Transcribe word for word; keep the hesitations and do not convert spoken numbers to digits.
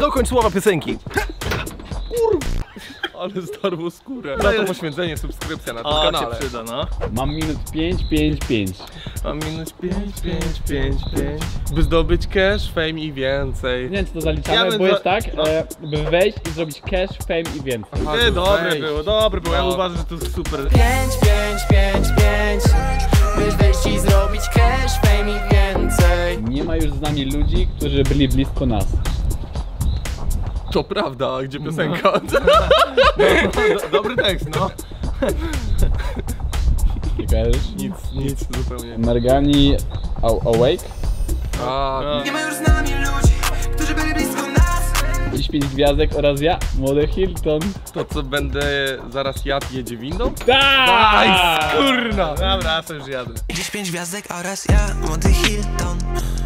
Dokończ słowa piosenki. Ale zdarło skórę. Za to poświęcenie, subskrypcja na tym O, kanale. się przyda, no. Mam minut pięć, pięć, pięć. Mam minus pięć, pięć, pięć, pięć. By zdobyć cash, fame i więcej. Nie wiem, czy to zaliczamy, Ja bym bo za- jest tak, no. e, by wejść i zrobić cash, fame i więcej. Ty, dobre wejść. było, dobre było. Ja No. uważam, że to jest super. pięć, pięć, pięć, pięć. By wejść i zrobić cash, fame i więcej. Nie ma już z nami ludzi, którzy byli blisko nas. To prawda, a gdzie piosenka? Do, dobry tekst, no. Nie kojarzysz? Nic, nic, zupełnie. Margani Awake? A, Nie ma już z nami ludzi, którzy byli blisko nas. Dziś pięć gwiazdek oraz ja, młody Hilton. to co będę zaraz jadł, jedzie windą? Tak! Kurna! Dobra, to już jadę. Dziś pięć gwiazdek oraz ja, młody Hilton.